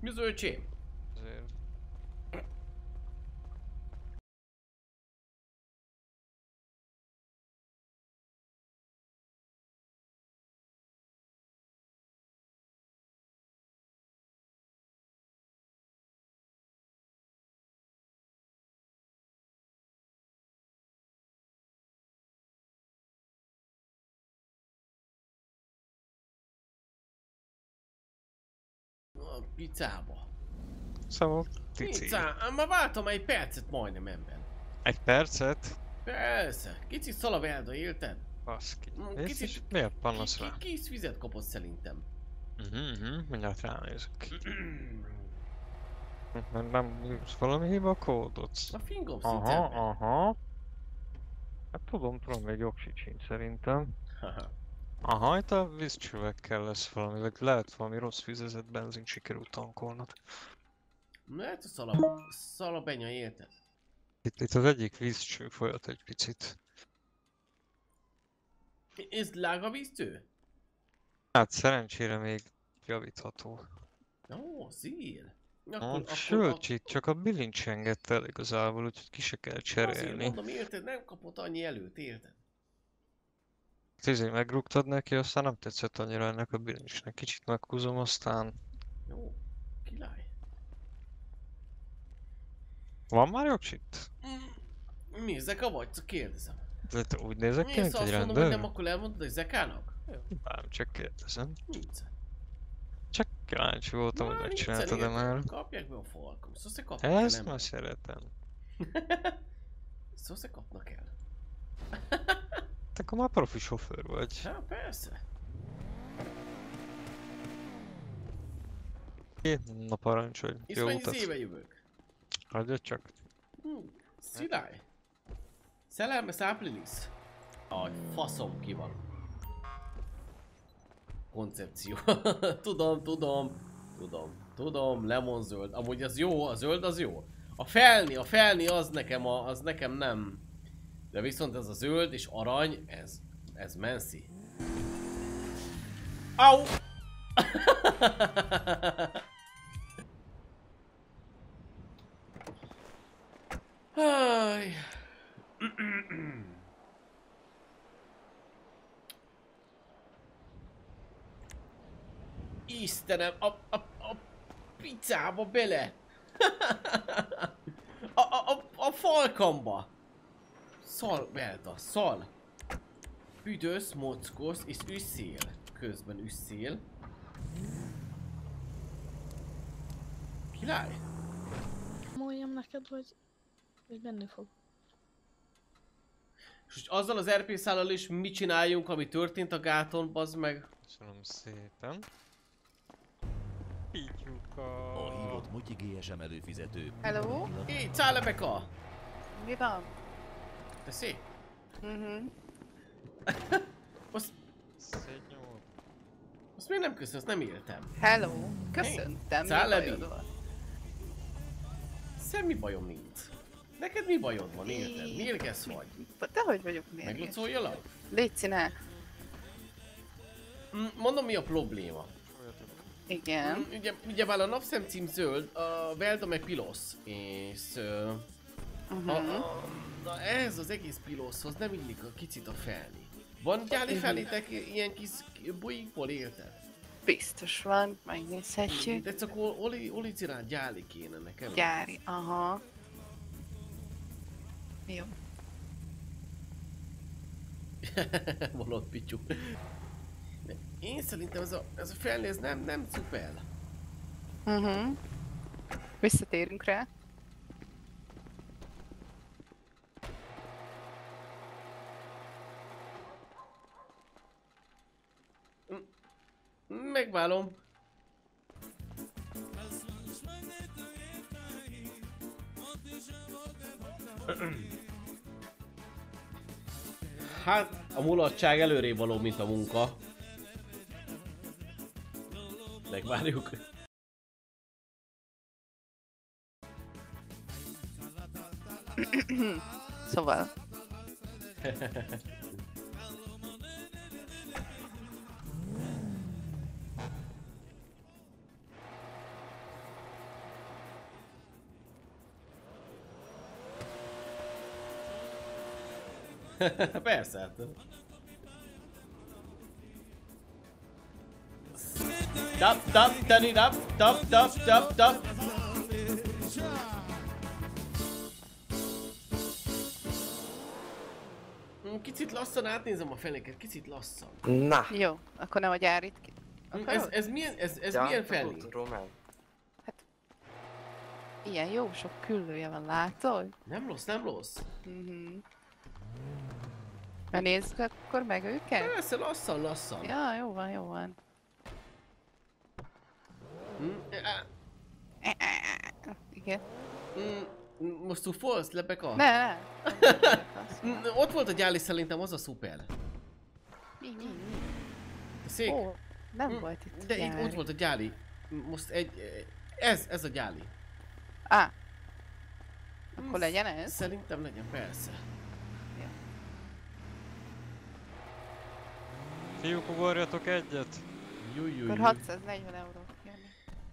Mi az öcsém? Azért. A picába. Szóval, pici. Pizza, már váltam egy percet majdnem ember. Egy percet? Persze, kicsit szalavelda, érted? Baszki. Mm, És kicsit- miért panasz rá? Kis vizet kapott szerintem. Mindjárt ránézek. Mert nem írsz valami hiba kódot? A fingom Aha, szinten. aha. Hát tudom, még jogsit sincs szerintem. Haha. Aha, itt a vízcsövekkel lesz valami, vagy lehet valami rossz fizezett benzin sikerült tankolnod. Lehet a szalabenya, érted? Itt az egyik vízcső folyat egy picit. Ez drága víztő? Hát szerencsére még javítható. Ó, szír. Sőt, itt csak a bilincs engedte el igazából, úgyhogy ki se kell Azért cserélni. mondom, érted? Nem kapott annyi előtt, érted? Megrúgtad neki, aztán nem tetszett annyira ennek a bilincsnek. Kicsit meghúzom, aztán... Jó, király. Van már jogsit? Mi, Zeka vagy? Csak kérdezem. De te úgy nézek ki, Miért mint azt egy mondom, hogy rendőr? nem, akkor elmondod, hogy Zekának? Nem, csak kérdezem. Nincs. Csak kíváncsi voltam, hogy megcsináltad-e már. Kapják be a falkom. Szóval se kapnak el, Ezt nem? már szeretem. Szóval se kapnak el. Te akkor már profi sofőr vagy. Hát persze. Na parancsolj, És jó mennyi utat. éve jövök? Hagyja csak. Szilály. Szerelmes április. Aj, faszom ki van. Koncepció. Tudom, lemonzöld. Amúgy az jó, a zöld az jó. A felni az nekem nem. De viszont ez a zöld és arany, ez menszi. Au! Háj. Istenem, a picába bele! A falkamba! Szal, Velta, szal! Üdös, mocskosz és üsszél. Közben üsszél. Király? Mondjam neked, hogy menni fog. És azzal az RP szállal is mit csináljunk, ami történt a gáton, bazd meg? Köszönöm szépen. Pityuka. A hívott Mutyi GSM előfizető. Hello? Hé, Cálebeka! Mi van? Tessék? Szenyor. Azt még nem köszönöm, azt nem éltem. Hello? Köszöntem, mi Cálebi. bajod van? Semmi bajom nincs. Neked mi bajod van, érted? Mérges vagy? Te hogy vagyok mérges? Meglucoljalak? Légy színe. Mondom, mi a probléma. Igen. Ugyebár a napszemcím zöld, a Velda meg Pilosz, és ehhez az egész Piloszhoz nem illik a kicsit a felni. Van gyáli felétek ilyen kis bujikból, érted? Biztos van, megnézhetjük. De csak Oli cirán gyáli kéne nekem. Gyári, aha. Jó. Van ott pityú. De én szerintem ez a felni, ez nem szuper. Visszatérünk rá. Megválom. Hát, a mulatság előrébb való, mint a munka. Megvárjuk. Szóval. Persze, hát. Tap, tap, tani, tap, tap, tap, tap, tap. Kicsit lassan átnézem a fenéket, kicsit lassan. Na! Jó, akkor nem a gyárit ki. Ez milyen, ez Ja, milyen felé? Román. Ilyen jó sok küllője van, látod? Nem rossz, nem rossz. Na nézzük akkor meg őket? Persze, lassan, lassan. Ja, jó van, jó van. Igen. Most tu falsz, Lebeka? Ne. Ott volt a gyáli, szerintem az a szuper. Mi? Szék. Ó, nem volt itt De itt gyári. ott volt a gyáli. Most ez a gyáli. Akkor legyen ez? Szerintem legyen, persze. Fiúk, ugorjatok egyet! Júj. Akkor 640 euró jönni.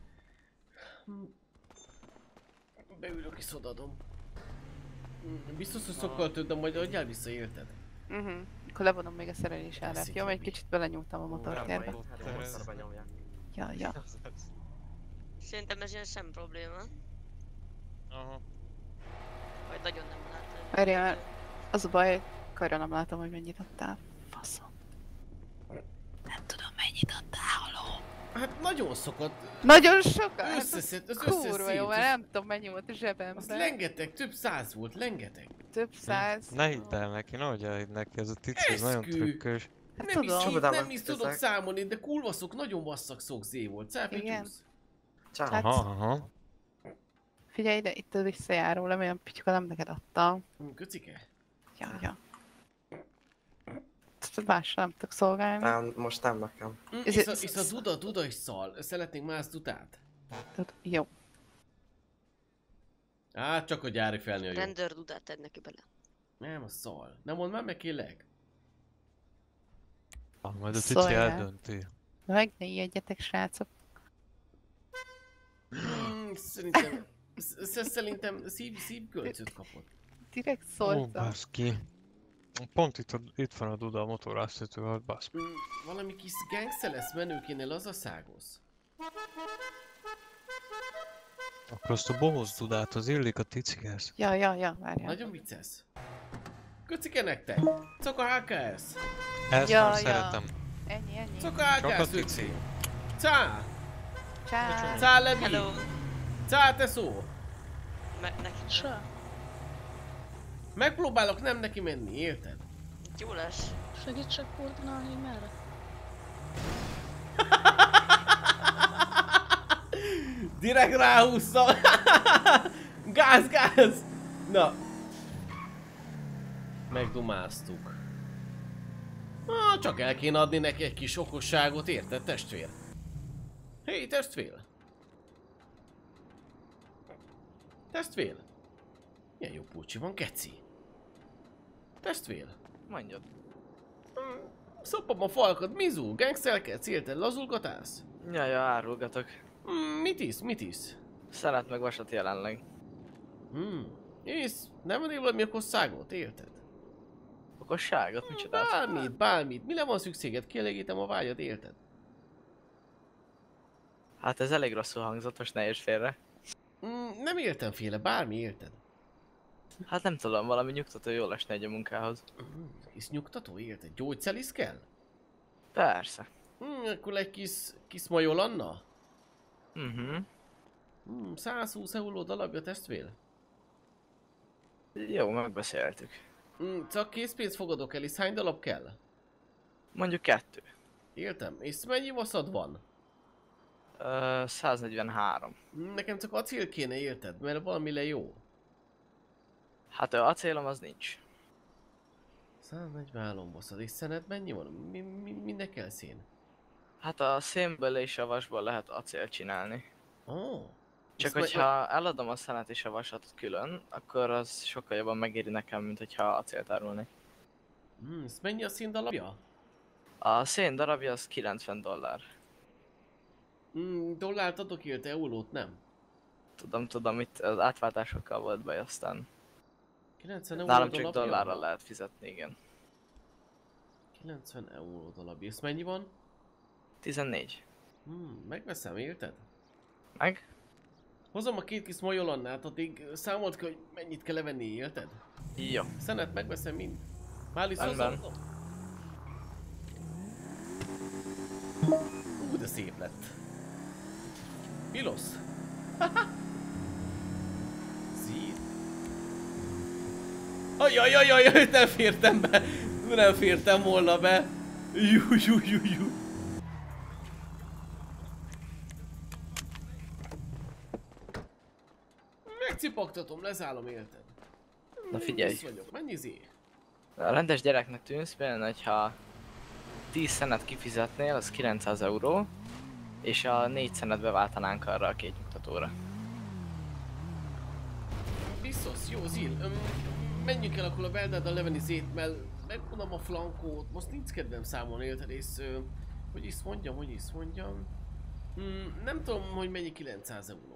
Beülök és odadom. Biztos, hogy sokkal több, de majd adjál vissza, érted? Akkor levonom még a szerelés árát. Köszi, Jó, egy Tomi. kicsit belenyúltam a motorkerbe. Ja. Szerintem ez ilyen sem probléma. Aha. Vagy nagyon nem látom. Várjál, az a baj, karra nem látom, hogy mennyit adtál. Faszom. Nem tudom, mennyit adtál, haló. Hát nagyon szokott. Nagyon sokat? Összeszed, az Kurva összeszét. jó, mert nem tudom, mennyi volt a Az zsebemben. rengeteg, több száz volt, rengeteg. Több száz. Ne hidd el neki, nehogy elhidd neki, ez a tici, ez nagyon Eszkü. trükkös. Hát Nem is, tudom. Csapodában nem is tudok teszek. számolni, de kurva szok, nagyon vasszak szok zé volt. Száfi Igen. csúsz. Hát- Aha. Figyelj ide, itt a visszajáró, nem olyan pityuka, nem neked adtam. Köcike? Ja. Másra nem tudok szolgálni. Nem, most nem nekem. És a Duda is szal. Szeretnénk más Dudát? Jó. Hát csak a gyári felni a jó. Rendőrdudát tedd neki bele. Nem, a szal. Nem mondd már meg kérlek. Majd a tici Szóljál. eldönti. Meg ne ijedjetek, srácok. Szerintem szívkölcöt kapott. Direkt Ó, szóltam. baszki. Pont itt van a Duda a motoráztetővel, basz. Valami kis gangster lesz menőkénél az a szágosz. Akkor azt a bohóc Dudát, az illik a ticihez. Ja, várjál. Nagyon vicces. Köcike nektek! Coka HKS! Ezt Ja, már ja. szeretem. Ennyi. Coka Csak a HKS! tici. Cá! Csá. Cá Levi! Hello! Cá Teszó! Neki Megpróbálok nem neki menni, érted? jó lesz. Segítsek koordinálni, hogy merre? Direkt ráhúztam! Gáz! Na! Megdumáztuk. Csak el kéne adni neki egy kis okosságot, érted, testvér? Hé, testvér! Testvér! Milyen jó pulcsi van, keci! Testvér! Mondjad. Szopom a falkat, Mizu, gangsterkedsz, érted, lazulgatász? Ja, árulgatok. Mit isz? Szelet meg vasat jelenleg. És nem adnél valami okosságot, érted? Okosságot? Micsodát? Bármit. Mire van szükséged? Kielégítem a vágyad, érted? Hát ez elég rosszul hangzott, most ne érts félre. Nem értem féle, bármi, érted? Hát nem tudom, valami nyugtató jól esne egy a munkához. Kis nyugtató, érted? Gyógyszerisz kell? Persze. Akkor egy kis majolanna? 120 euró darabja, testvér? Jó, megbeszéltük. Csak készpénzt fogadok el, és hány darab kell? Mondjuk 2. Értem. És mennyi vaszad van? 143. Nekem csak acél kéne, érted? Mert valamire jó. Hát acélom az nincs. 143 vaszad. És szenet mennyi van? Minek kell szén? Hát a szénből és a vasból lehet acélt csinálni. Ezt Csak hogyha eladom a szenet és a vasat külön, akkor az sokkal jobban megéri nekem, mint hogyha acélt árulnék. Ez mennyi a szín darabja? A szén darabja az $90. Dollárt adok érte, eurót nem. Tudom, itt az átváltásokkal volt baj aztán. 90 euró Nálam csak darabja? dollárral lehet fizetni, igen. 90 euró darab. És mennyi van? 14. Megveszem, érted? Meg? Hozom a két kis majolannát, addig számolt ki, hogy mennyit kell levenni, érted? Jó. Szenet megveszem mind. Mális Rendben. hozom. De szép lett. Pilosz. Zír. Ajajajajaj, nem fértem be. Nem fértem volna be. Jú. Megcipaktatom, lezállom, érted? Na figyelj. Rossz vagyok, mennyi zé? A rendes gyereknek tűnsz, például, hogyha 10 szenet kifizetnél, az 900 euró, és a 4 szenet beváltanánk arra a két nyugtatóra. Biztos, jó Zil. Menjünk el akkor a Beldáddal levenni zét, mert megmondom a flankót, most nincs kedvem számolni, érted, és hogy is mondjam. Nem tudom, hogy mennyi 900 euró.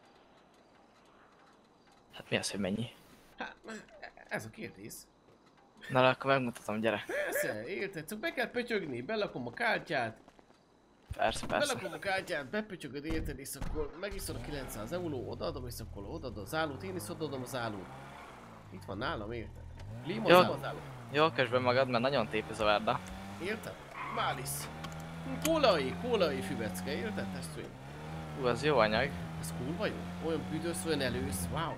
Hát mi az, hogy mennyi? Hát, ez a kérdés. Na, akkor megmutatom, gyere. Persze, érted, csak be kell pötyögni, belakom a kártyát, Persze. belakom a kártyát, bepötyögöd, érted, és akkor megiszod a 900 euró, odaadom, és akkor odaadod az állót, én is odaadom az állót. Itt van nálam, érted? Limozám az állót. Jó, közd be magad, mert nagyon tép ez a verda. Érted? Mális. Kólai füvecke, érted, testvérem? Az jó anyag. Ez kurva jó. Olyan büdös, olyan elősz, wow.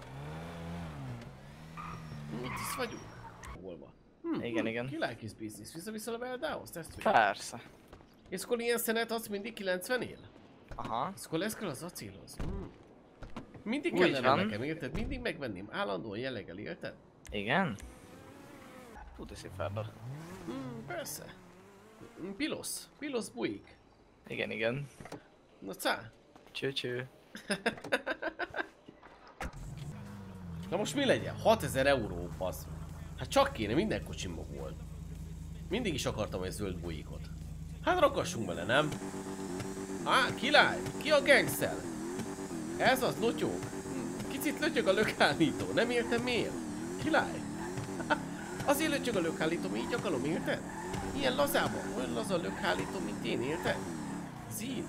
Mit is vagyunk? Hol van? Igen. Király kis biznisz. Vissza a Beldához, testvérem? Persze. És akkor ilyen szenet adsz mindig 90-él? Aha. És akkor lesz kell az acélhoz. Mindig Úgy kellene van. nekem, érted? Mindig megvenném. Állandóan jelleggel, érted? Igen? Hú, de szép verda. Persze. Pilosz bujik. Igen. Na cá. Cső. Na most mi legyen? 6000 euró, basz. Hát csak kéne, minden kocsimba volt. Mindig is akartam egy zöld bujikot. Hát rakassunk bele, nem? Király! Ki a gangszel? Ez az, lotyók. Kicsit lötyög a lökállító, nem értem miért? Király! Azért lötyög a lökállító, így akarom, érted? Ilyen lazában, olyan laza a lökállító, mint én, érted? Zíd!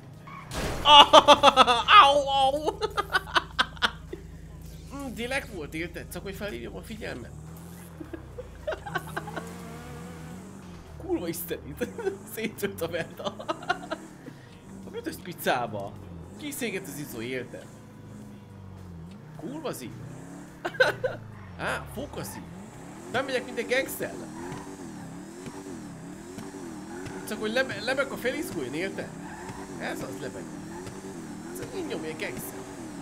Au! Direkt volt, érted? Csak hogy felhívjam a figyelmet. Kurva istenit! Szétszőtt a verda. A büdös picába. Kiszéget az izó, érted? Kurva zív. Fókaszív. Bemegyek mint egy gangster. Csak hogy lebeg a felizguljon, érted? Ez az lebeg. Csak így nyomja egy gangster.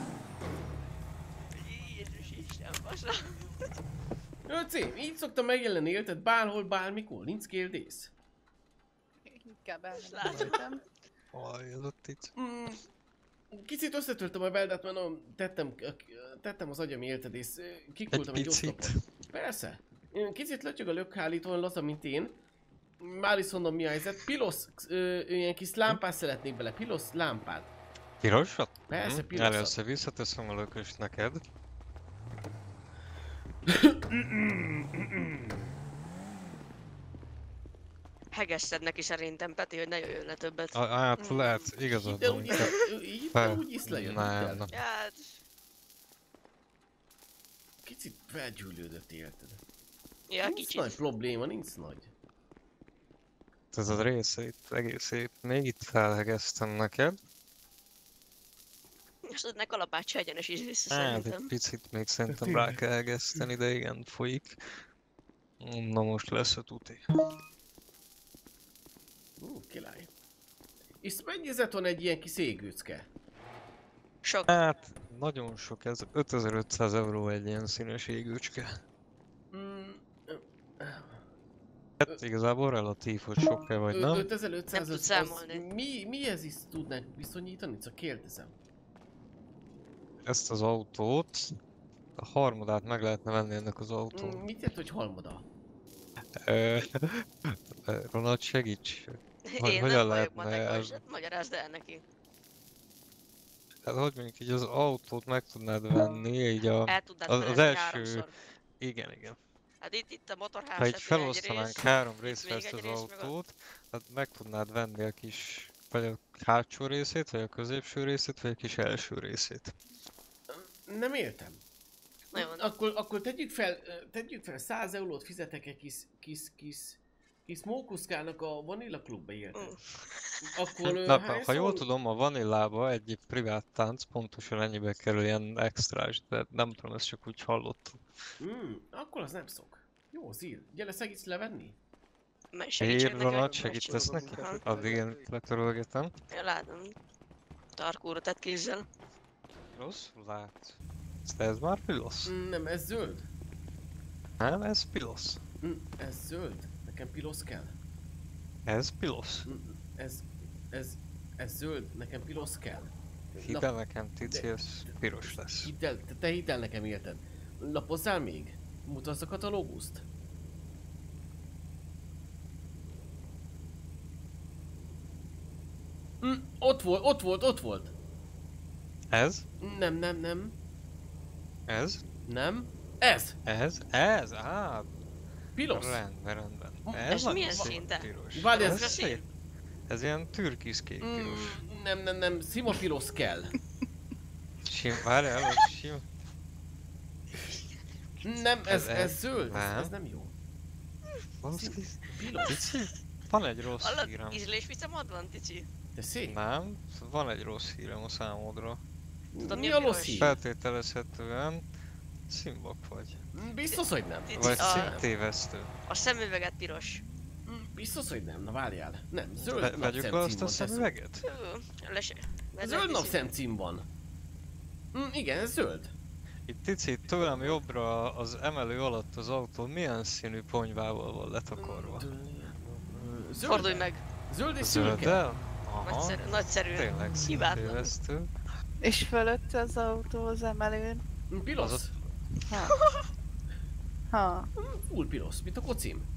Jézus Isten, basa. Öcém, így szoktam megjelenni, érted? Bárhol, bármikor, nincs kérdés. Inkább Látom. elmentem. Oj, ez ott itt. Kicsit összetörtem a Beldát, mert nagyon tettem az agyam, érted, és kiküldtem egy picit. oszlopot. Persze. Kicsit lötyög a lökhálító, olyan laza, mint én. Már is mondom, mi a helyzet. Pilosz, ilyen kis lámpát szeretnék bele. Pilosz lámpát. Pirosat? Persze, piroszat. Először visszateszem a lököst neked. Hegessed neki szerintem, Peti, hogy ne jöjjön le többet. Hát lehet, igazad De van. úgy is lejött. Nem. Ja, hát, Kicsit felgyűlődött, érted? ja, Nincs kicsit. nagy probléma, nincs nagy. Ez a része itt egész szép. Még itt felhegeztem neked. És ne kalapácsa egyenes is vissza Hát egy szerintem. picit még szerintem rá kell hegeszteni, de igen, folyik. Na most lesz a tuti. Király. És mennyi ezet van egy ilyen kis égőcke? Sok. Hát, nagyon sok ez. 5500 euró egy ilyen színes égőcske. Hát igazából relatív, hogy sok-e vagy nem? 5500 Nem tud számolni. Mihez is tudnánk viszonyítani? Csak kérdezem. Ezt az autót, a harmadát meg lehetne venni ennek az autót. Mit jelent, hogy halmoda? Ronald, segíts! Én hogyan nem vagyok lehetne matekos, ez? magyarázd el neki. Hát hogy mondjuk így az autót meg tudnád venni, így El tudnád az fedezni első... háromszor. Igen. Hát itt a motorház. Ha így felosztanánk 3 részre még ezt egy az rész, meg a- autót, hát meg tudnád venni a kis, vagy a hátsó részét, vagy a középső részét, vagy a kis első részét. Nem értem. Na jó, Akkor tegyük fel 100 eurót fizetek egy kis mókuszkának a Vanilla Klubba, érted? Mm. Akkor Na, hányszor- ha jól tudom, a Vanillába egy privát tánc pontosan ennyibe kerül ilyen extrás, de nem tudom, ezt csak úgy hallottam. Akkor az nem szok. Jó, Zil, gyere, segítsz levenni? segítsen Hírva nekem. nagy, segítesz neki? Aha. Addig én letörölgetem. Én látom. Tarkóra tett kézzel. Pilosz? Látsz. Ez már pilosz? Nem, ez zöld. Nem, ez pilosz. Ez zöld. Nekem pilosz kell. Ez pilosz. Ez zöld, nekem pilosz kell. Hidd el nekem, Tici, de- ez piros lesz. Te hidd el nekem, érted? Lapozzál még? Mutasd a katalóguszt. Ott volt. Ez? Nem. Ez? Nem. Ez! Ez? Á, Pilosz! rendben. Ez nagyon milyen szép szín, de? piros. Várj, ez- Ez szép. Ez ilyen türkiszkék piros. Nem. Sima pilosz kell. Várjál, ez sima. Nem, Ez- ez zöld. nem. Ez nem jó. Baszki. Pilosz. Tici, van egy rossz Hallod, hírem. ízlésvicamad van, Tici? De szép. Nem, van egy rossz hírem a számodra. Tudod, Mi mi a a rossz piros? hír? Feltételezhetően szimbok vagy. Biztos, hogy nem. Cici, Vagy a- színtévesztő. A szemüveget piros. Biztos, hogy nem. Na várjál. Nem, zöld Vegyük le napszem azt cím a van. te szemüveget? Zöld napszem cím van. Igen, ez zöld. Itt Tici, tőlem jobbra az emelő alatt az autó milyen színű ponyvával van letakarva? Fordulj meg. Zöld és szürke. Zölddel? Aha, Nagyszerű. tényleg Hibátlan. színtévesztő. És fölött az autó az emelőn. Pilosz. Az Ha. Full pilosz, mint a kocim.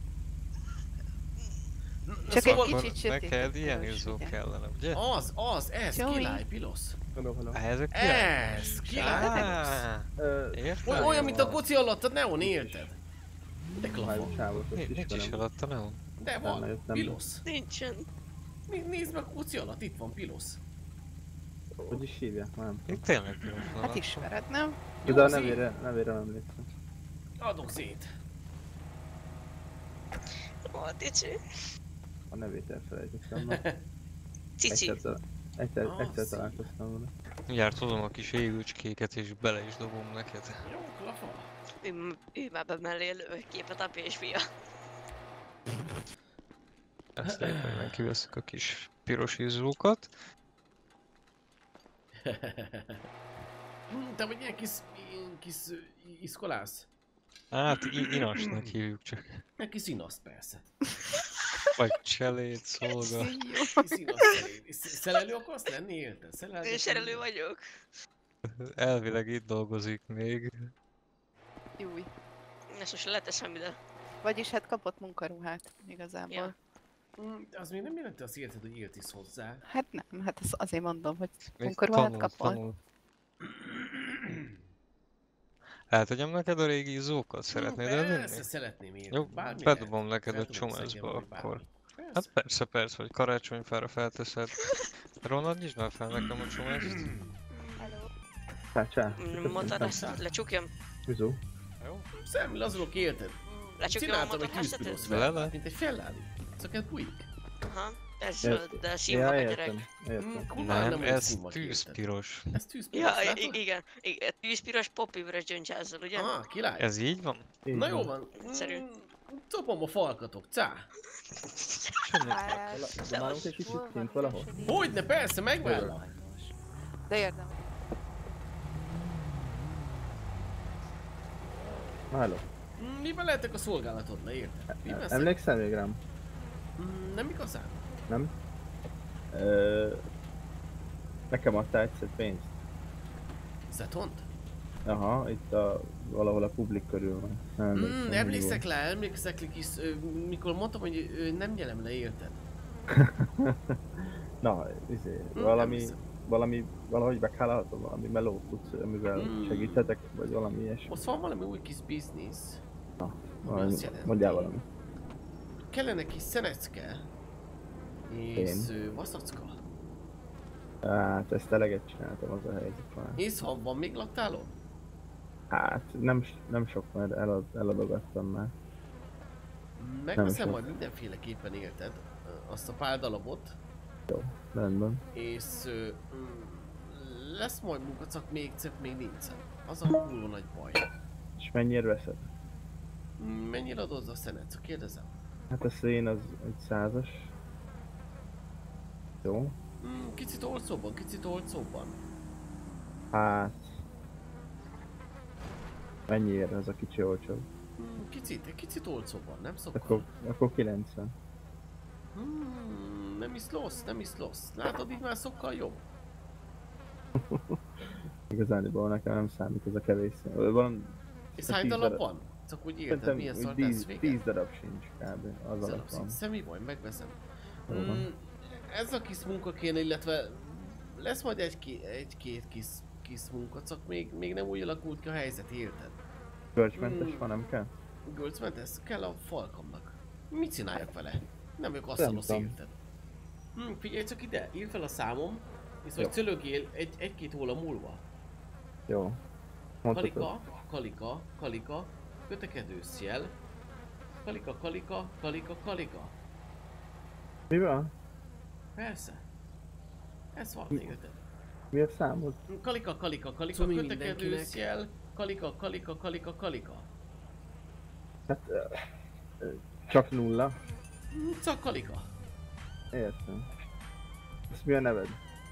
Csak Szóval- egy kicsit sötét. Neked ilyen izzó kellene, ugye? Ez, Jó, király, pilosz. Ez a király. Ez, király. Á, érted? Olyan, mint a koci alatt a neon, érted? De klafon. Nincs is alatt a neon. De van, pilosz. Nincsen. Nézd meg a koci alatt, itt van pilosz. Hogy is hívják? Nem tudom. Itt tényleg piros van. Hát ismered, nem? Jó, De a Zé, nevére nem emlékszem. adok szét. Ó, Tici. A nevét elfelejtettem. Na, Cici. egyszer találkoztam vele. Mindjárt hozom a kis égőcskéket és bele is dobom neked. Jó, klafon. Ő már be mellé lő képet a fia. Ezt éppen kiveszük a kis piros izzókat. Te vagy ilyen kis iskolász? Hát inasnak hívjuk csak. Egy kis inaszt persze. Vagy cselét, szolga. Kis inaszt. Szerelő akarsz lenni, érted? Én serelő vagyok. Elvileg itt dolgozik még. Júj. Ezt most leteszem ide. Vagyis hát kapott munkaruhát igazából. Ja. De az még nem jelenti azt érted, hogy élt is hozzá. Hát nem, hát azért mondom, hogy Még munkaruhát kapott. Eltegyem neked a régi izzókat? Szeretnéd Persze, elvinni? szeretném érted. Jó, Bármi bedobom lehet. neked a Fel tudom csomázba szedni, vagy akkor. bármi. Hát persze, vagy karácsonyfára felteszed. Ronald, nyisd már fel nekem a csomást. Csá. Mondtad ezt, lecsukjam? Üzó. Jó? Semmi, lazulok, érted? Lecsukjam a Csináltam egy motorházat? tűzpilosz Lele? vele, mint egy Ferrari. Csak egy bujik. Aha, ez zöld, de sima Ja, a értem. gyerek. Értem. Kurva Nem, olyan ez szín vagy, érted? tűzpiros. Ez tűzpirosz, Ja, látod? igen. Tűzpiros, poppivörös gyöngysázol, ugye? Aha, király. Ez így van? Így Na jó van. Egyszerű. Csapom a falkatok, cá. Dumálunk egy kicsit kint valahol? Hogyne, persze, megvállom. Sajnos. De érdem. Halló. Miben lehetek a szolgálatodra, érted? Miben szed- Emlékszel még rám? Nem igazán. Nem? Nekem adtál egyszer pénzt. Zetont? Aha, itt valahol a publik körül van. Nem emlékszem, hogy Emlékszek le kis, mikor mondtam, hogy nem nyelem le, érted? volt. Na, valahogy bekállalhatom, valami melót tudsz, amivel segíthetek, vagy valami ilyesmi. Ott van valami új kis biznisz. Ami azt jelenti, Mondjál valamit. kellene kis szenecke és vaszacka. Hát ezt eleget csináltam, az a helyzet már. És ha van még laktálon? Hát nem sok, mert eladogattam már. Megveszem sok. majd mindenféleképpen érted azt a pár darabot, Rendben. és lesz majd munkacak még, csak még nincsen. Az a kurva nagy baj. És mennyire veszed? Mennyire adod a szenecka? Kérdezem. Hát a szén az egy 100-as. Jó. Kicsit olcsóbban. Hát... Mennyiért ez a kicsi olcsó? Egy kicsit olcsóbban, nem sokkal. Akkor 90. Nem is rossz. Látod, így már sokkal jobb. Igazániból nekem nem számít ez a kevés szén. Van... És hány darab van? Csak úgy érted, milyen szartás vége? 10 darab sincs kb. Az alatt van. Semmi baj, megveszem. Jó van. Ez a kis munka kéne, illetve lesz majd egy-két kis munka, csak még nem úgy alakult ki a helyzet, érted? Görcsmentes van, nem kell? Görcsmentes? Kell a falkamnak. Mit csináljak vele? Nem ők asztalos, érted? Figyelj csak ide, írd fel a számom, és hogy cölögél egy-két óra múlva. Jó. Mondhatod. Kalika, kötekedős jel. Kalika. Mi van? Persze. Ez van, érted? Mi a számod? Kalika, kötekedős jel. Kalika. Hát... Csak nulla. Csak kalika. Értem. Ez mi a neved?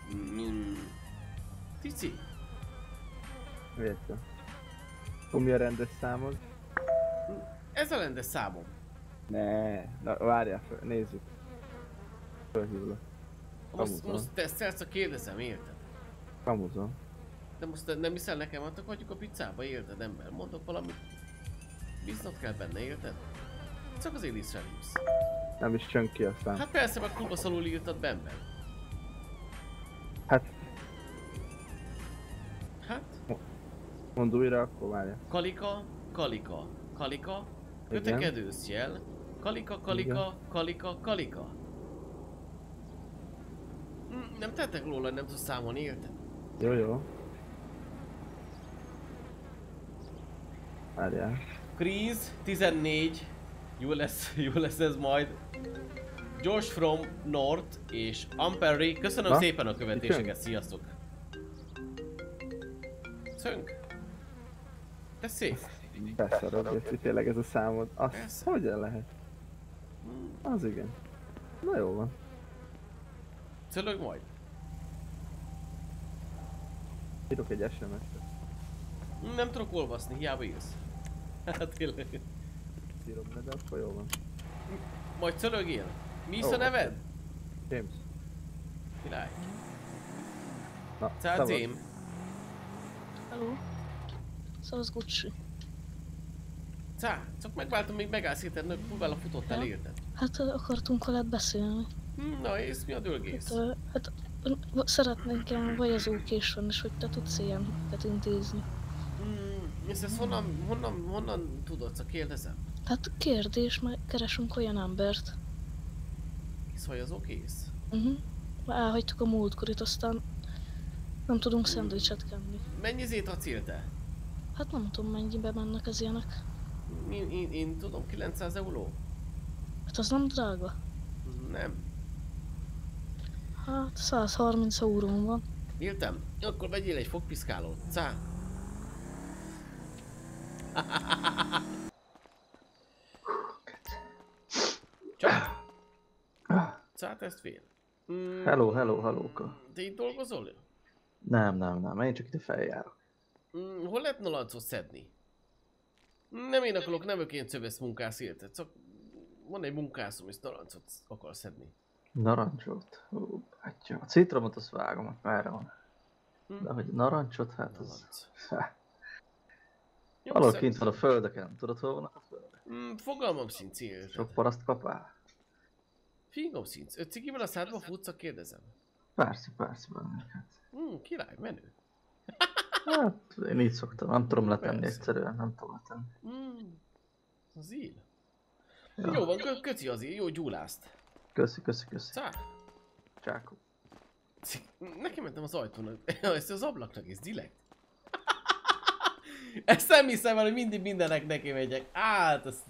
Tici. Értem. Akkor mi a rendes számod? Ez a rendes számom. Ne, na várjál fel, nézzük. Fölhívlak. Most tesztelsz, a kérdezem, érted? Kamuzom. De most nem hiszel nekem, hát akkor hagyjuk a picsába, érted, ember? Mondok valamit. Bíznod kell benne, érted? Csak az Éliszre hívsz. Nem is csönk ki aztán. Hát persze, meg kurva szalul írtad be, ember. Hát, Hát? mondd újra, akkor várjál. Kalika. Kötekedős jel. Kalika. Nem tettek róla, nem tudsz számolni, érted? Jó. Várjál. Kreese 14. Jó lesz ez majd. Josh from North és Amperry. Köszönöm Na, szépen a követéseket, sziasztok! Szönk? Te szép. Beszarod, hogy tényleg ez a számod. Azt Persze. hogyan lehet? Az igen. Na jó van. Cölög majd. Írok egy SMS-t. Nem tudok olvasni, hiába írsz. Hát tényleg. Írom le, de akkor jó van. Majd cölögél. Mi is Ó, a neved? James. Király. Na, Cázém. Hello. Szóval Gucci. Csak megváltom, még megállsz érted, nők, próbálva futottál, érted? Hát akartunk veled beszélni. Na és mi a dölgész? Hát szeretnénk ilyen vajazókés van, és hogy te tudsz ilyeneket intézni. És ezt honnan tudod, csak kérdezem? Hát kérdés, mert keresünk olyan embert. Kis hajazó kész? Elhagytuk a múltkorit, aztán nem tudunk szendvicset kenni. Mennyizét acél te? Hát nem tudom, mennyibe mennek az ilyenek. Én tudom, 900 euró? Hát az nem drága. Nem. Hát 130 eurón van. Értem? Akkor vegyél egy fogpiszkálót. Cá. Csak. Cá, testvér. Hello. Te itt dolgozol? Nem, én csak ide feljárok. Hol lehet nalancot szedni? Nem én akarok, nem őként szövesz munkász érted, csak van egy munkászom, és nalancot akar szedni. Narancsot? Bátya, a citromot azt vágom, hogy merre van. De hogy narancsot, hát az... Valahol kint van a földeken, tudod hol vannak a földek? Fogalmam sincs, érted. Sok paraszt kapál? Fingom sincs. 5 cigivel a szádba futsz, kérdezem. Persze, bármelyik hát. Király, menő. Hát, én így szoktam, nem tudom letenni Persze. egyszerűen, nem tudom letenni. Az ír. Ja. Jó van, köci az ír, jó gyúlászt. Köszi. Szá? Csákó. Neki mentem az ajtónak. Ezt az ablaknak is direkt. Ezt nem hiszem el, hogy mindig mindennek neki megyek. Hát ezt...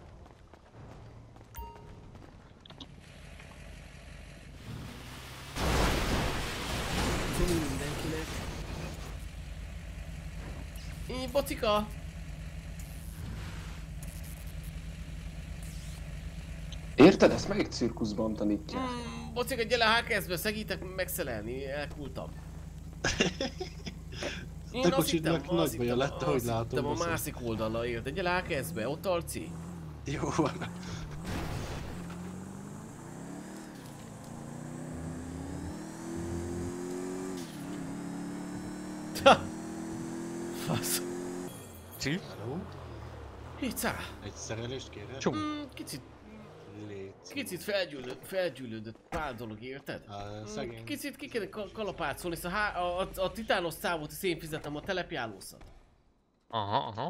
Köszönöm mindenkinek. Bocika! Érted? Ezt melyik cirkuszban tanítják? Bocika, gyere HKS-be, segítek megszelelni, elkultam. Te kocsidnak nagy baja lett, ahogy látom. A másik oldalra érted, gyere HKS-be, ott Arci. Jó van. Fasz. Ci? Hello? Hicá. Egy szerelést kérhet? Csum. Kicsit felgyűlődött pár dolog, érted? Szegény. Kicsit ki kéne kalapácolni, szóval a titános számot is én fizetem a telepjárószat. Aha.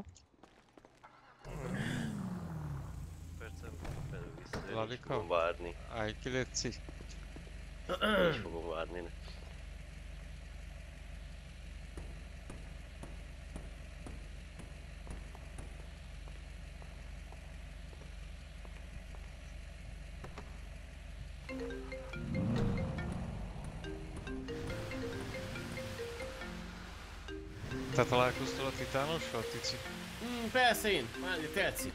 Percen belül vissza. Lalika? Fogom várni. Állj ki, létszi. És fogom várni. Te találkoztál a titánossal, Tici? Persze én, már tetszik.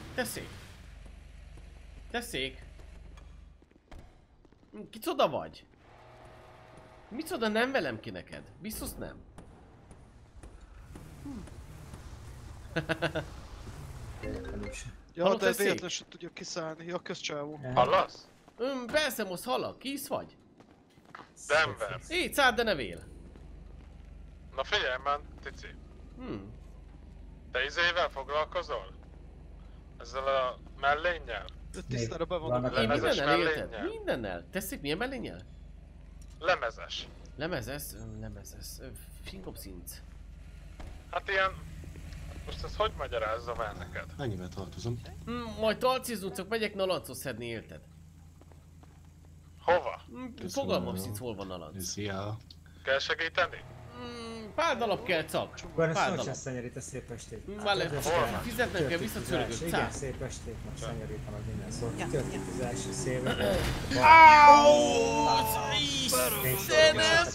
Tessék. Kicsoda vagy? Micsoda nem velem ki neked? Biztos nem? Ja, de véletlenül sem tudja kiszállni. Ja, közcsávó. Hallasz? Persze, most hallak. Ki is vagy? Denver. Így, szádd, de ne vél. Na figyelj már, Tici. Te izével foglalkozol? Ezzel a mellénnyel? Tisztára be van. Én Lemezes mindennel érted? mellénnyel? Mindennel. Teszik, milyen mellénnyel? Lemezes. Lemezes. Fingopszinc. Hát ilyen... Most ezt hogy magyarázzam el neked? Mennyivel tartozom? Majd talcizunk, csak megyek nalancot szedni, érted? Hova? Fogalmam sincs, hol van nalanc. Szia. Kell segíteni? Pár darab kell csak. Pár darab. Szenyorita, szép estét. Várj, fizetnem kell, visszacörögök. Igen, szép estét, most Szenyorita, meg minden szó. Kitörtük az első szélbe. Istenem!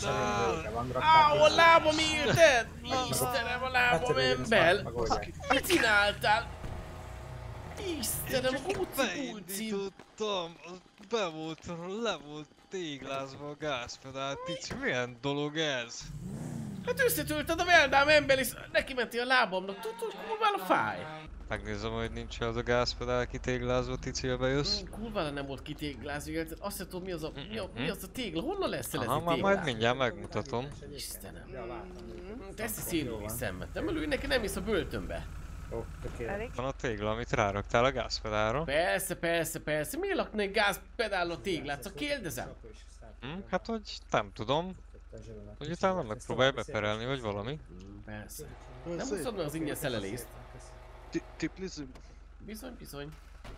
A lábam érted? Istenem, a lábam ember! Mit csináltál? Istenem, a kulci. Tudtam, le volt téglázva a gázpedál. Tici, milyen dolog ez? Hát összetölted a veldám ember és neki menti a lábamnak. Tudod, kurvára fáj. Megnézem, hogy nincs az a gázpedál kitéglázva, Tici, ha bejössz. Kurvára nem volt kitéglázva, érted? Azt sem tudom, mi az a tégla. Honnan lesz el ez a Aha, téglát? majd mindjárt megmutatom. Istenem. Te ezt is szélülni szemmet. Nem ő neki nem visz a börtönbe. Van a tégla, amit ráraktál a gázpedálra. Persze. Miért lakna egy gázpedál a téglát? Csak kérdezem. Hát, hogy nem tudom. Hogy utána megpróbálj beperelni, vagy valami. Persze. Nem húzod meg az ingyen szelelészt. Tiplizünk? Bizony.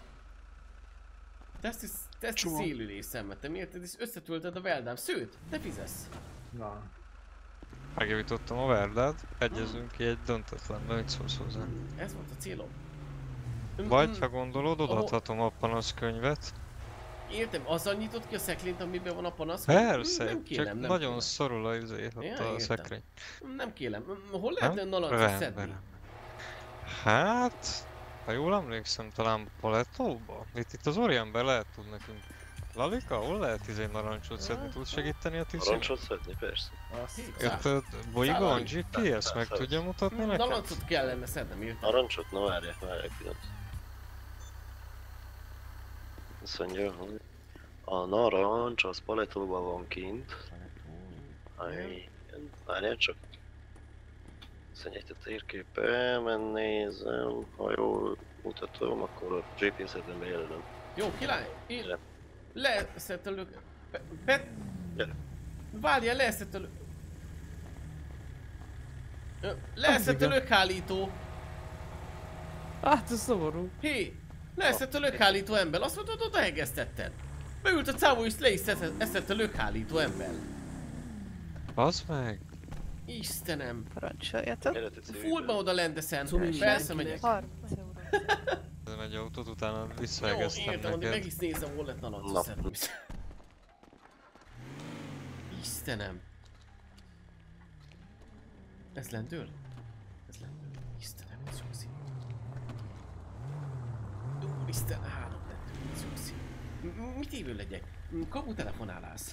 Te ezt is szélülés szemmetem, érted? És összetölted a veldám. Szőt, te fizesz. Na. Megjavítottam a verdát, egyezünk ki egy döntetlenben, mit szólsz hozzá. Ez volt a célom. Vagy, ha gondolod, odaadhatom a panaszkönyvet. Értem, azzal nyitott ki a szekrényt, amiben van a panasz? Persze, nem kérem, csak nem nagyon kérem. szorul a izé, ott a szekrény. Nem kérem. Hol lehetne nalancot szedni? Hát, ha jól emlékszem, talán Palettóba? Itt az Orientben lehet tud nekünk. Lalika, hol lehet narancsot szedni? Tudsz segíteni a Tici? Narancsot szedni, persze. Érted? Bolygón GPS meg tudja mutatni neked? Nalancot kellene szednem, érted? Narancsot? Na várják pillanat. Azt mondja, hogy a narancs az Palettóban van kint. Várjál csak. Azt mondja, itt a térképen, nézem, ha jól mutatom, akkor a GPS-et bejelölöm. Jó, király! Leszettelők... Gyere. Várjál, leszettelők... Leszettelők állító! Hát ez szomorú. Hé! Leeszett a lökhállító ember, azt mondod, oda hegesztetted. Beült a cávó és le is eszett a lökhállító ember. Bazd meg! Istenem! Parancsoljatok. Fullba oda lendeszen. Persze megyek. 30 euró. Ez megy autót, utána Jó, visszaegeztem értem, addig meg neked. is nézem, hol lett nalancos szerviz. Istenem! Ez lendül? Ez lendül. Istenem, ez jó szín. Úristen, 3 lendül, ez jó szín. Mit évő legyek? Kapu telefonálás.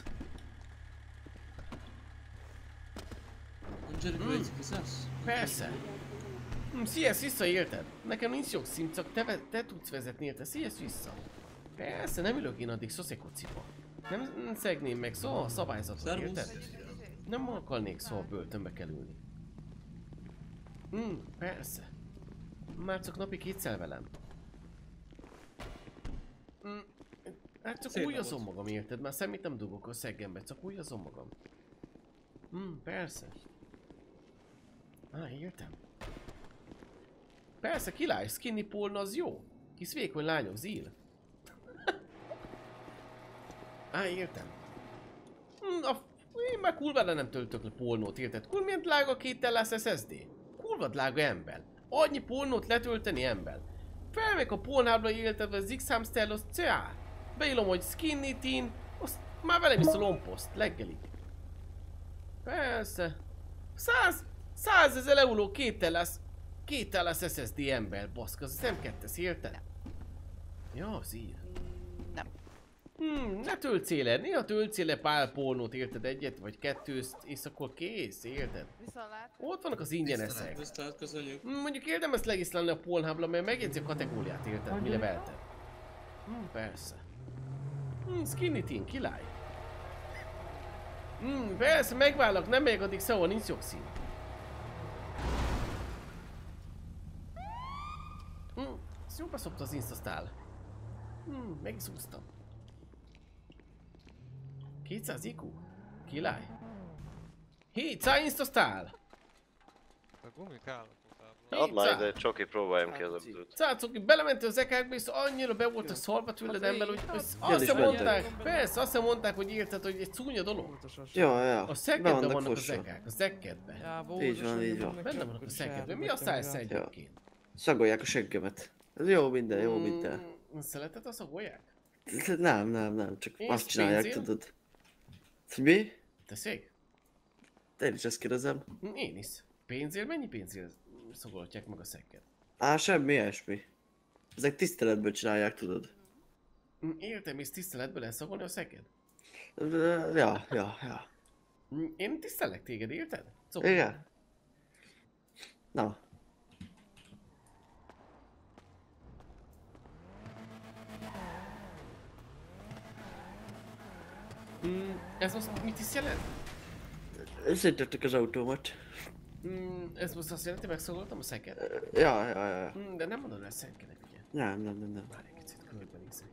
Persze. Szíjesz vissza, érted? Nekem nincs jogszím, csak te tudsz vezetni, érted? Szíjesz vissza. Persze, nem ülök én addig szoszekociba. Nem szegném meg, szóval a szabályzatot, érted? Nem akarnék szóval börtönbe kell ülni. Persze. Már csak napi 2-szer velem. Hát csak újazom magam, érted? Már semmit nem dugok a szeggembe, csak újazom magam. Persze. Értem. Persze, király, skinny porn az jó. Kis vékony lányok, zíl. Értem. Én már kurvára nem töltök le pornót, érted? Milyen drága 2 terasz SSD? Kurva drága ember. Annyi pornót letölteni ember. Felmegyek a Pornhubra, érted, vagy az X-Hamster, az cá. Beírom, hogy skinny teen, azt már velem is a lomposzt, leggelig. Persze. 100 000 euró 2 terasz SSD ember, baszk, az nem kettes, érted? Ja, zír. Nem. Ne töltsél le, néha töltsél le pár pornót, érted, egyet vagy 2, és akkor kész, érted? Ott vannak az ingyeneszek. Mondjuk érdemes legiszlálni a Pornhubra, mert megjegyzi a kategóriát, érted, mi levelted. Persze. Skinny teen, király. Persze, megvállak, nem megyek addig sehol, nincs jogszín. Ezt jobban szopta az Instastyle. Megizúztam. 200 IQ? Király. 700 Instastyle! A gumik állapotában. Add már ide, Csoki, próbáljam ki az abdút. Csácoki, belementél az ekákba és annyira be voltak szarva tőled ember, hogy azt sem mondták, persze, azt sem mondták, hogy érted, hogy egy csúnya dolog. Ja. A szekkedben vannak az ekák, a szekkedben. Így van. Benne vannak a szekkedben, mi a szállsz egyébként? Szagolják a seggemet. Ez jó minden, jó minden. Szereted a szagolják? Nem, csak azt csinálják, tudod. Mi? Tessék? Én is ezt kérdezem. Én is. Pénzért? Mennyi pénzért szagolhatják meg a szekket? Semmi ilyesmi. Ezek tiszteletből csinálják, tudod. Értem, és tiszteletből lehet szagolni a szekket? Ja. Én tisztelek téged, érted? Igen. Na. Ez most mit is jelent? Széttettek az autómat. Ez most azt jelenti, megszagoltam a szekket? Ja. De nem mondod el szenkenek, ugye? Nem. Várj egy kicsit, körbenézek.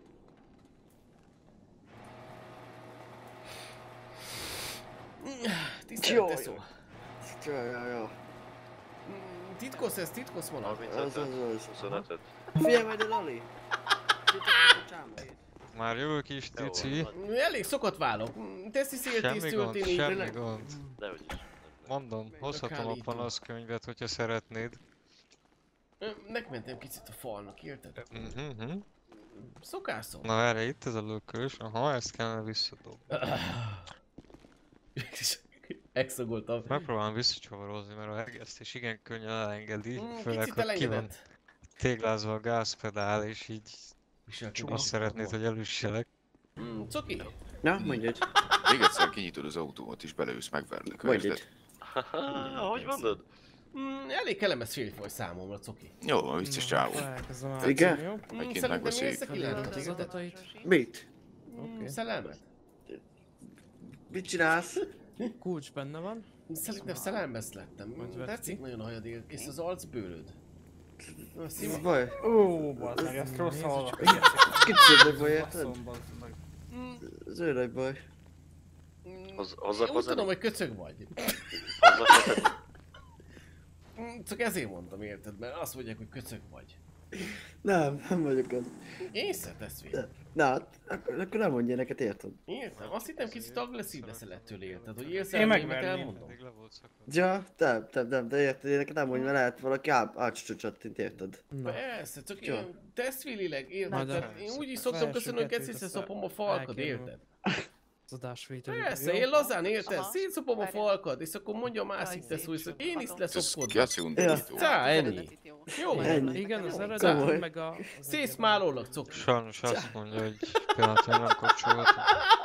Tisztelet, te szó. Ja. Titkos ez, titkos vonat. 25-öt. Figyelj majd a Lali! Már jövök is, Tici. Elég szokott válok. Teszi széltész történik. Semmi gond. Dehogy is. Mondom, hozhatom a panaszkönyvet, hogyha szeretnéd. Megmentem kicsit a falnak, érted? Szokásom. Na erre itt ez a lökös, aha, ezt kellene visszadobni. Megszagoltam. Megpróbálom visszacsavarozni, mert a hegesztés igen könnyen elengedi, főleg, kicsit hogy ki van téglázva a gázpedál, és így azt szeretnéd, hogy elüsselek. Coki? Na, mondjad. Még egyszer kinyitod az autómat és beleülsz, megverlek. Mondjad. Hogy mondod? Elég kellemes férfifoly számomra, Coki. Jó, van, vicces csávó. Igen? Megint megbeszéljük. Mit? Szerelmet? Mit csinálsz? Kulcs benne van. Szerintem szerelmes lettem. Tetszik nagyon a hajad és az arcbőröd. Ez baj? Bazd meg, ezt rossz hallak. Kicsit nagy baj, érted? Ez olyan nagy baj. Úgy tudom, hogy köcög vagy. Csak ezért mondtam, érted? Mert azt mondják, hogy köcög vagy. Nem vagyok az. Észre tesz vél. Na, akkor nem mondja neked, érted? Értem, azt hittem kicsit agresszív leszel ettől, érted, hogy Én érzel, megverném. elmondom. Ja, nem, de érted, én neked nem mondja, mert lehet valaki átcsöcsöttint, érted? Persze, csak Jó. én tesztvélileg, érted? Majd a- Tehát én úgy is szoktam köszönni, hogy egyszer szopom a falkad, érted? Az adásvétel. Persze, én lazán érted, szétszopom a falkad, és akkor mondja a másik tesz úgy, hogy én is leszopkodom. Szá, ennyi. Jó, Igen, az eredet, meg a... Szészmálólag cokri. Sajnos azt mondja, hogy pillanatnyilag nem kapcsolható.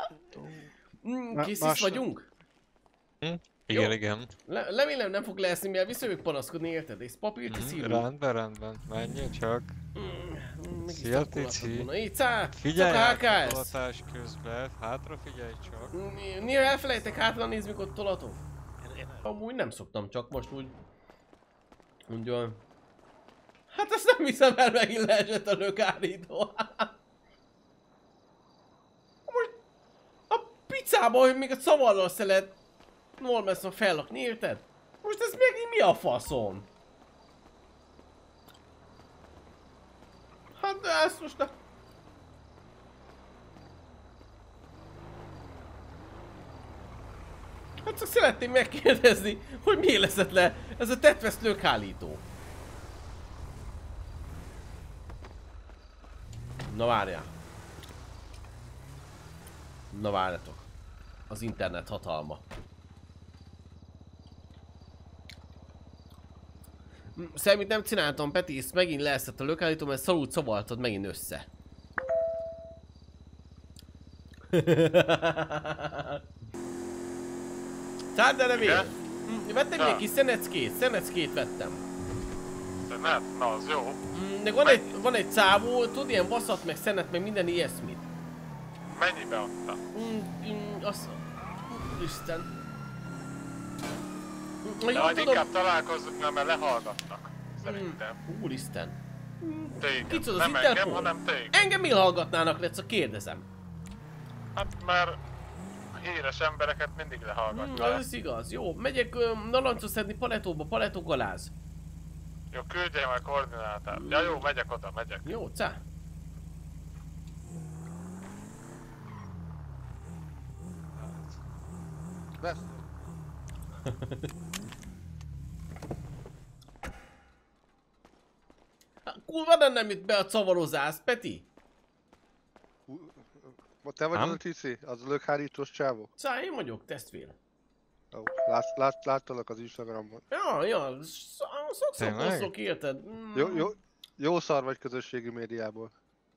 Kész is vagyunk? Igen, igen. Remélem nem fog leesni, mivel visszajövök panaszkodni, érted? És papírt is írunk. Rendben, menjél csak. Szia, Tici. Így szá! Figyelj csak át HKS! tolatás közben, hátra figyelj csak. Néha elfelejtek hátra nézni, mikor tolatok. Amúgy nem szoktam, csak most úgy... Mondja... Hát azt nem hiszem el, megint leesett a lökárító. Most... A picába, hogy még a szavallal szelet... Normálisan fellakni, érted? Most ez megint mi a faszom? Hát de ezt most nem... Hát csak szeretném megkérdezni, hogy miért leszett le ez a tetvesz lökállító. Na várjál. Na várjatok. Az internet hatalma. Semmit nem csináltam, Peti, és megint leeszett a lökállító, mert szarul szavaltad megint össze. Tehát de nem ér. Vettem egy kis szeneckét vettem. Szenet? Na, az jó. De van egy cávó, tudod, ilyen vasszat, meg szenet, meg minden ilyesmit. Mennyibe adta? Azt... Isten. De majd inkább találkozzunk, mert lehallgatnak. Szerintem. Úristen. Téged. Kicsoda az Nem engem, Interpol? hanem téged. Engem mi hallgatnának, Leca, kérdezem. Hát mert híres embereket mindig lehallgatják. Az igaz, jó. Megyek narancot szedni Palettóba, Palettó galáz. Jó, küldjél meg koordinátát. Ja jó, megyek oda, megyek. Jó, cá. Kurva nem jött be a cavarozász, Peti? Te vagy az a Tici? Az a lökhárítós csávó? Cá, én vagyok, testvér. Ó, láttalak az Instagramon. Ja, sokszor posztok, érted? Jó szar vagy közösségi médiából.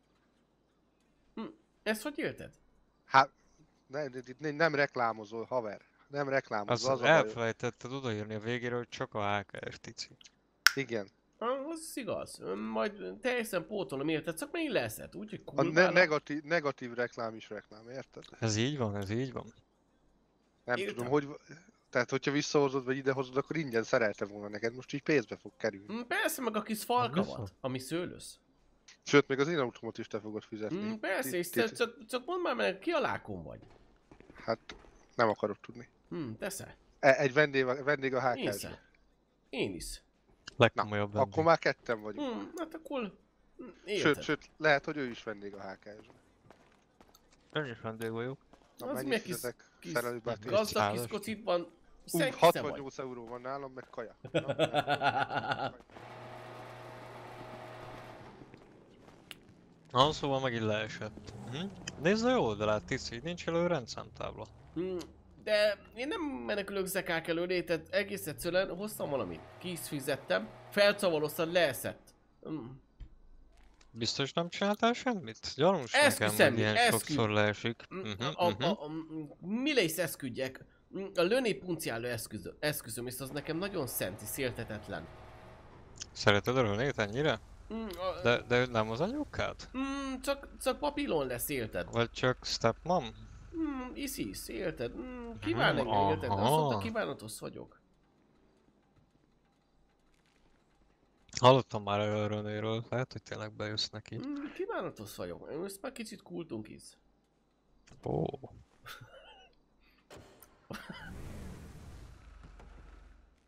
Ezt hogy érted? Hát, nem reklámozol, haver. Nem reklámozol, az a elfelejtetted odaírni a végére, hogy csak a HKS, Tici. Igen. Az igaz. Majd teljesen pótolom, érted? Csak megint leszett, úgyhogy A kurvának. negatív reklám is reklám, érted? Ez így van, ez így van. Nem tudom, hogy... Tehát, hogyha visszahozod, vagy idehozod, akkor ingyen szerelte volna neked, most így pénzbe fog kerülni. Persze, meg a kis falkavat, ami szőlősz. Sőt, még az én autómat is te fogod fizetni. Persze, és csak mondd már meg, ki a lákon vagy? Hát, nem akarod tudni. Teszed. Egy vendég a HKS-ben. Én is. Legkomolyabb vendég. Akkor már ketten vagyunk. Hát akkor... Érted. Sőt, lehet, hogy ő is vendég a HKS-ben. Ön is vendég vagyok. Na, Az mennyit meg fizetek szerelőbát? gazdag kis kocit van. 68 euró van nálam, meg kaja. Na, szóval megint leesett. Nézd a jó oldalát, Tici, nincs elő rendszámtábla. De én nem menekülök zekák előre, tehát egész egyszerűen hoztam valamit. Ki is fizettem, felcavaroztad, leeszett. Biztos nem csináltál semmit? Gyanús nekem, hogy ilyen sokszor leesik. Mille eszküdjek. A Löné punciáló eszközöm, és az nekem nagyon szent és széltetetlen. Szereted a Lönét ennyire? De nem az anyukád? Csak papíron lesz, érted? Vagy csak stepmom? Isis, érted? Kíván engem, érted? Azt mondta, kívánatos vagyok. Hallottam már a Renéről, lehet, hogy tényleg bejössz neki. Kívánatos vagyok, most már kicsit kultunk is.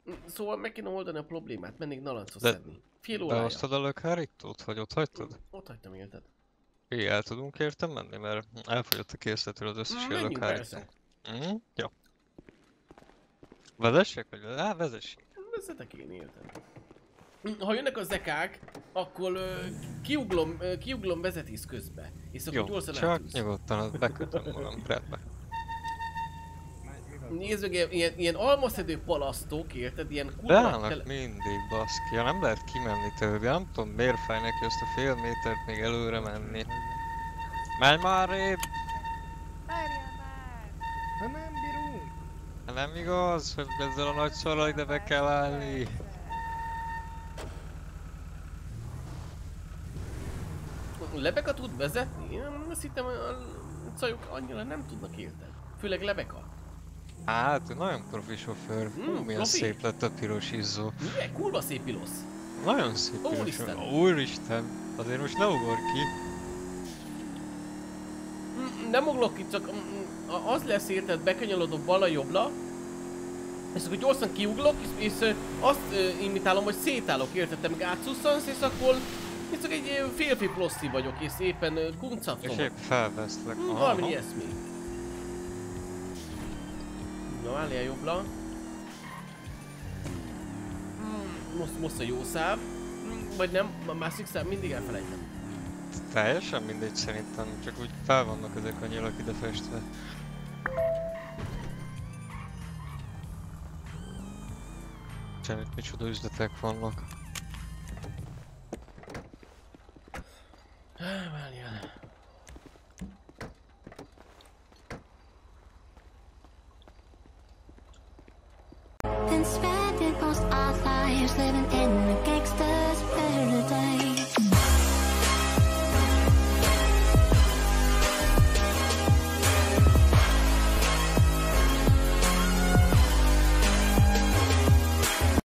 Szóval meg kéne oldani a problémát, mennék narancot szedni. Fél órája. Behoztad a lökhárítót, vagy ott hagytad? Ott hagytam, érted? Igen, el tudunk értem menni, mert elfogyott a készletről az összes ilyen Menjünk, lökhárító. persze. Jó. Vezessek, vagy vezessek? Vezetek én, érted? Ha jönnek a zekák, akkor kiuglom vezetés közbe. És akkor Jó, gyorsan csak átűz. nyugodtan bekötöm magam, rendben. Nézd meg, ilyen almaszedő palasztok, érted? Ilyen Beállnak mindig, baszki. Ja, nem lehet kimenni tőle, de nem tudom miért fáj neki azt a fél métert még előre menni. Menj már rébb! Ha nem bírunk! Nem igaz, hogy ezzel a nagy sorral ide be kell állni. Lebeka tud vezetni? Én azt hittem, a cajok annyira nem tudnak, érted? Főleg Lebeka. Hát, ő nagyon profi sofőr. Milyen profi? szép lett a piros izzó. Milyen kurva szép ilosz. Nagyon szép piros. Úristen. Úristen! Azért most ne ugorj ki. Nem uglok itt, csak az lesz, érted, bekanyolodok balra-jobbra, és akkor gyorsan kiuglok, és azt imitálom, hogy szétállok, érted, te meg átszusszansz, és akkor csak egy férfi ploszti vagyok, és éppen kuncaftom. És épp felveszlek. Valami ilyesmi. Na, álljál jobbra. Most a jó száv. Vagy nem, a másik száv mindig elfelejtem. Teljesen mindegy szerintem, csak úgy fel vannak ezek a nyilak ide festve. Semmit micsoda üzletek vannak. Várjál. Been spending most our lives living in a gangster